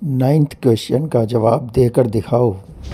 9th question का जवाब देकर दिखाओ।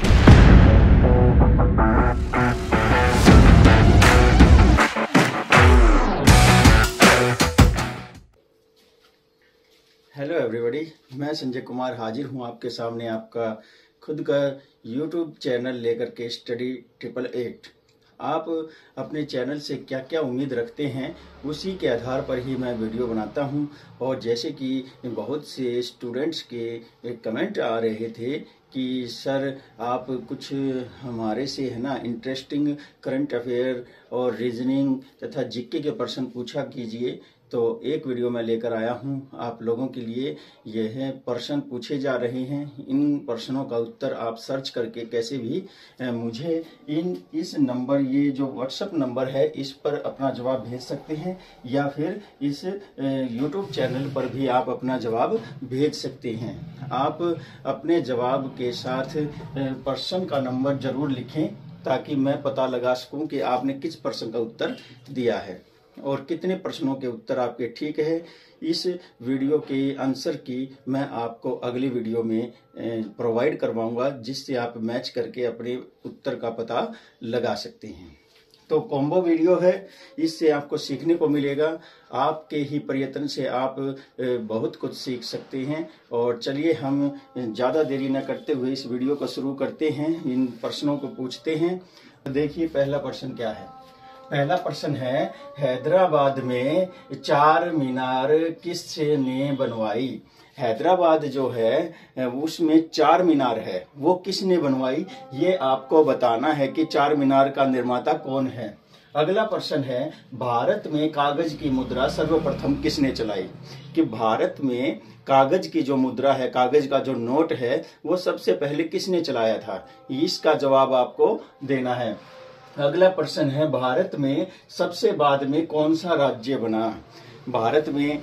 हेलो एवरीबॉडी, मैं संजय कुमार हाजिर हूं आपके सामने आपका खुद का यूट्यूब चैनल लेकर के स्टडी 888। आप अपने चैनल से क्या क्या उम्मीद रखते हैं उसी के आधार पर ही मैं वीडियो बनाता हूं। और जैसे कि बहुत से स्टूडेंट्स के कमेंट आ रहे थे कि सर आप कुछ हमारे से है ना इंटरेस्टिंग करंट अफेयर और रीजनिंग तथा जीके के प्रश्न पूछा कीजिए। तो एक वीडियो मैं लेकर आया हूं आप लोगों के लिए। यह प्रश्न पूछे जा रहे हैं, इन प्रश्नों का उत्तर आप सर्च करके कैसे भी मुझे इस नंबर, ये जो व्हाट्सएप नंबर है, इस पर अपना जवाब भेज सकते हैं या फिर इस यूट्यूब चैनल पर भी आप अपना जवाब भेज सकते हैं। आप अपने जवाब के साथ प्रश्न का नंबर जरूर लिखें ताकि मैं पता लगा सकूं कि आपने किस प्रश्न का उत्तर दिया है और कितने प्रश्नों के उत्तर आपके ठीक है। इस वीडियो के आंसर की मैं आपको अगली वीडियो में प्रोवाइड करवाऊंगा, जिससे आप मैच करके अपने उत्तर का पता लगा सकते हैं। तो कॉम्बो वीडियो है, इससे आपको सीखने को मिलेगा। आपके ही प्रयत्न से आप बहुत कुछ सीख सकते हैं। और चलिए हम ज़्यादा देरी न करते हुए इस वीडियो को शुरू करते हैं, इन प्रश्नों को पूछते हैं। देखिए पहला प्रश्न क्या है। पहला प्रश्न है, हैदराबाद में चार मीनार किसने बनवाई। हैदराबाद जो है उसमें चार मीनार है, वो किसने बनवाई, ये आपको बताना है कि चार मीनार का निर्माता कौन है। अगला प्रश्न है, भारत में कागज की मुद्रा सर्वप्रथम किसने चलाई। कि भारत में कागज की जो मुद्रा है, कागज का जो नोट है, वो सबसे पहले किसने चलाया था, इसका जवाब आपको देना है। अगला प्रश्न है, भारत में सबसे बाद में कौन सा राज्य बना। भारत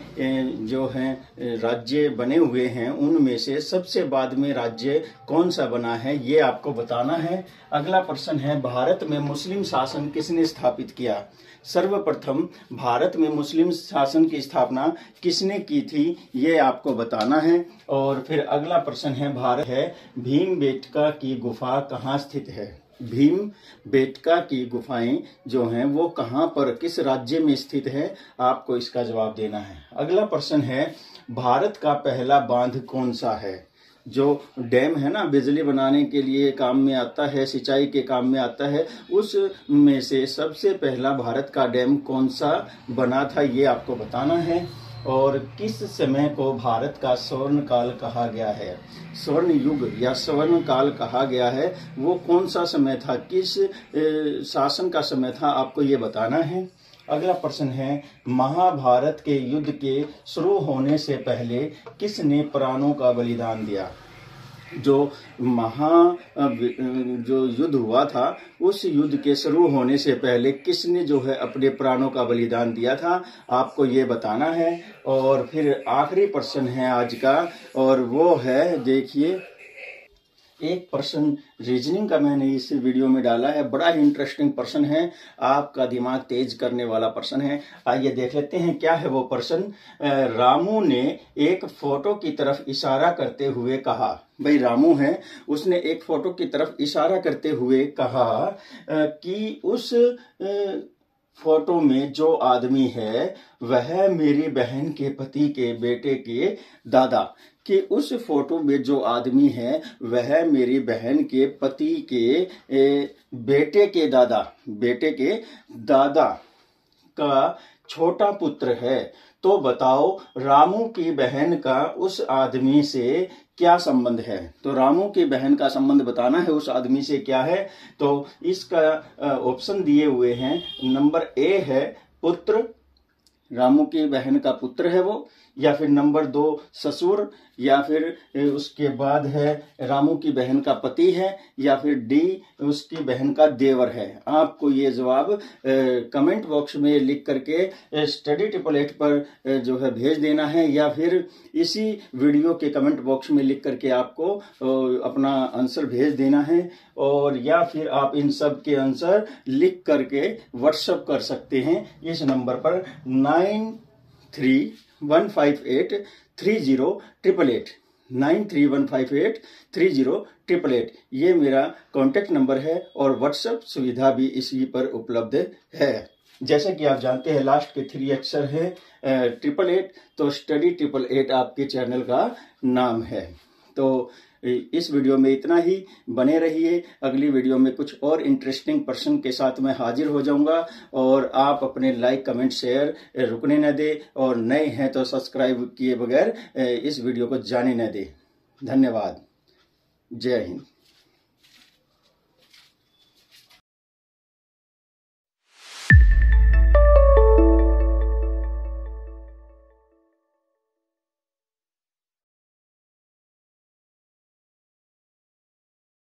में जो हैं राज्य बने हुए हैं उनमें से सबसे बाद में राज्य कौन सा बना है, ये आपको बताना है। अगला प्रश्न है, भारत में मुस्लिम शासन किसने स्थापित किया। सर्वप्रथम भारत में मुस्लिम शासन की स्थापना किसने की थी, ये आपको बताना है। और फिर अगला प्रश्न है, भारत है भीमबेटका की गुफा कहाँ स्थित है। भीमबेटका की गुफाएं जो हैं वो कहां पर, किस राज्य में स्थित है, आपको इसका जवाब देना है। अगला प्रश्न है, भारत का पहला बांध कौन सा है। जो डैम है ना, बिजली बनाने के लिए काम में आता है, सिंचाई के काम में आता है, उस में से सबसे पहला भारत का डैम कौन सा बना था, ये आपको बताना है। और किस समय को भारत का स्वर्ण काल कहा गया है। स्वर्ण युग या स्वर्ण काल कहा गया है, वो कौन सा समय था, किस शासन का समय था, आपको ये बताना है। अगला प्रश्न है, महाभारत के युद्ध के शुरू होने से पहले किसने प्राणों का बलिदान दिया। जो जो युद्ध हुआ था, उस युद्ध के शुरू होने से पहले किसने जो है अपने प्राणों का बलिदान दिया था, आपको ये बताना है। और फिर आखिरी प्रश्न है आज का, और वो है, देखिए एक प्रश्न रीजनिंग का मैंने इस वीडियो में डाला है, बड़ा ही इंटरेस्टिंग प्रश्न है, आपका दिमाग तेज करने वाला प्रश्न है। आइए देख लेते हैं क्या है वो प्रश्न। रामू ने एक फोटो की तरफ इशारा करते हुए कहा। भाई रामू है, उसने एक फोटो की तरफ इशारा करते हुए कहा कि उस फोटो में जो आदमी है वह मेरी बहन के पति के बेटे के दादा। कि उस फोटो में जो आदमी है वह मेरी बहन के पति के बेटे के दादा का छोटा पुत्र है। तो बताओ रामू की बहन का उस आदमी से क्या संबंध है। तो रामू की बहन का संबंध बताना है उस आदमी से क्या है। तो इसका ऑप्शन दिए हुए हैं। नंबर ए है पुत्र, रामू की बहन का पुत्र है वो, या फिर नंबर 2 ससुर, या फिर उसके बाद है रामू की बहन का पति है, या फिर डी उसकी बहन का देवर है। आपको ये जवाब कमेंट बॉक्स में लिख करके स्टडी 888 पर जो है भेज देना है, या फिर इसी वीडियो के कमेंट बॉक्स में लिख करके आपको अपना आंसर भेज देना है। और या फिर आप इन सब के आंसर लिख करके व्हाट्सएप कर सकते हैं इस नंबर पर 9315830888। 9315830888। ये मेरा कॉन्टेक्ट नंबर है और व्हाट्सएप सुविधा भी इसी पर उपलब्ध है। जैसे कि आप जानते हैं लास्ट के 3 अक्षर है 888, तो स्टडी 888 आपके चैनल का नाम है। तो इस वीडियो में इतना ही, बने रहिए। अगली वीडियो में कुछ और इंटरेस्टिंग पर्सन के साथ मैं हाजिर हो जाऊंगा। और आप अपने लाइक कमेंट शेयर रुकने न दें, और नए हैं तो सब्सक्राइब किए बगैर इस वीडियो को जाने न दें। धन्यवाद। जय हिंद।